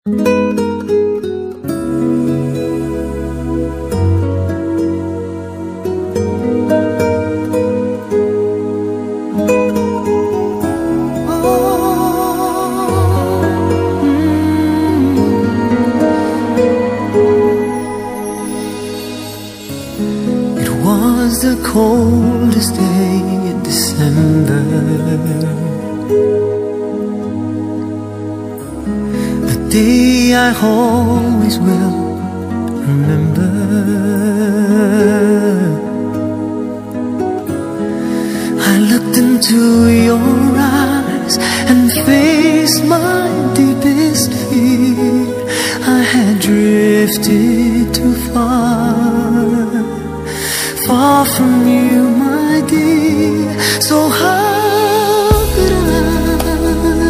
The coldest day in December, the day I always will remember. I looked into your eyes and faced my deepest fear. I had drifted too far from you, my dear. So how could I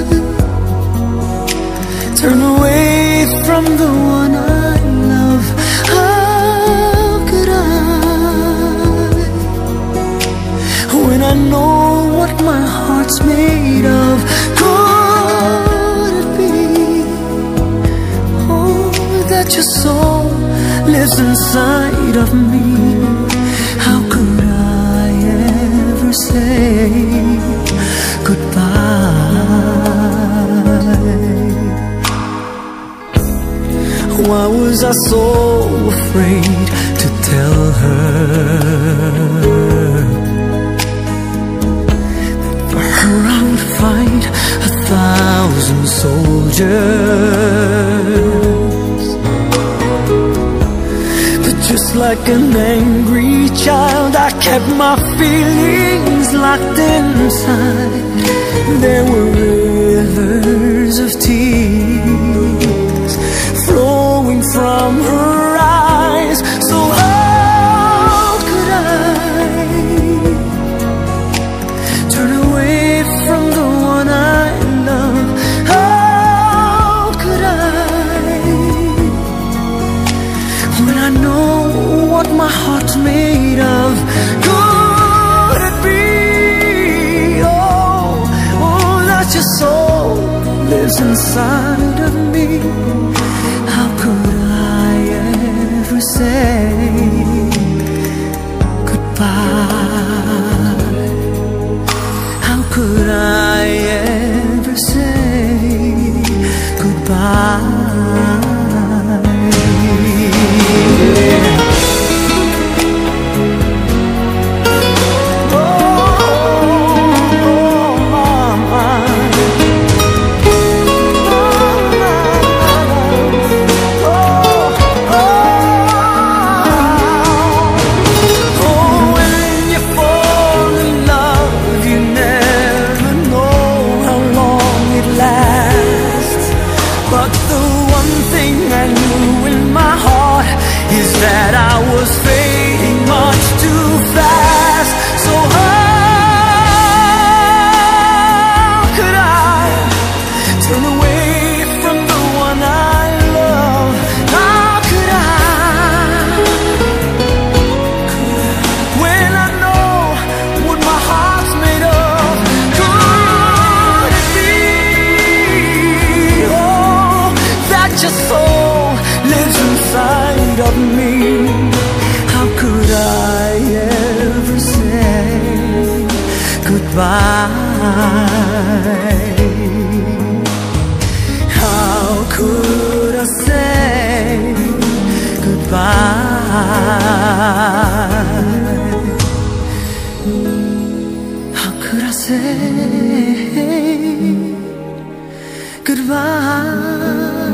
turn away from the one I love? How could I, when I know what my heart's made of? Could it be, oh, that your soul lives inside of me? How could I ever say goodbye? Why was I so afraid to tell her that for her I would fight 1,000 soldiers? Just like an angry child, I kept my feelings locked inside. There were rivers of tears flowing from her eyes. So how could I turn away from the one I love? How could I, when I know what my heart's made of? Could it be, oh, that your soul lives inside of me? How could I ever say goodbye? How could I ever say goodbye? That I was fading much too fast. So how could I turn away from the one I love? How could I, when I know what my heart's made of? Could it be, oh, that your soul lives inside of me? How could I ever say goodbye? How could I say goodbye? How could I say goodbye?